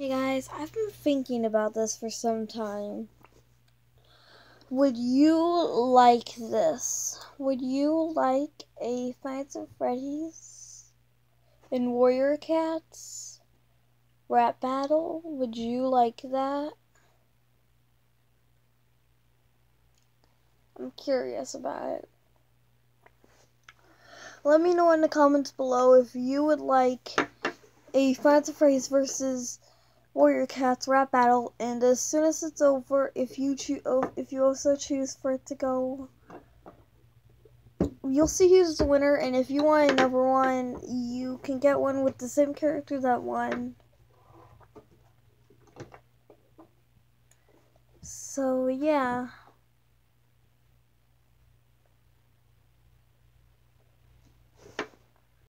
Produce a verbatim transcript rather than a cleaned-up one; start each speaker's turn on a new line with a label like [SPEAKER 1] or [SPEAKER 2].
[SPEAKER 1] Hey guys, I've been thinking about this for some time. Would you like this? Would you like a Five Nights at Freddy's and Warrior Cats rap battle? Would you like that? I'm curious about it. Let me know in the comments below if you would like a Five Nights at Freddy's versus Warrior Cats rap battle, and as soon as it's over, if you choose, if you also choose for it to go, you'll see who's the winner. And if you want another one, you can get one with the same character that won. So yeah.